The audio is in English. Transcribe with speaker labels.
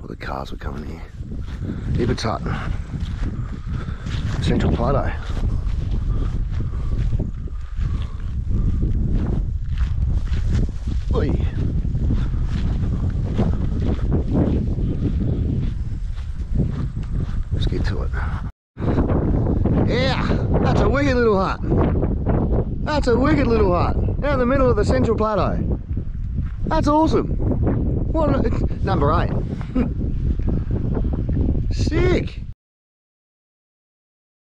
Speaker 1: All the cars were coming here. Ibbotts Hut, Central Plateau. Oi. Let's get to it. Yeah, that's a wicked little hut. That's a wicked little hut. Out in the middle of the Central Plateau. That's awesome. What? Number 8. Sick.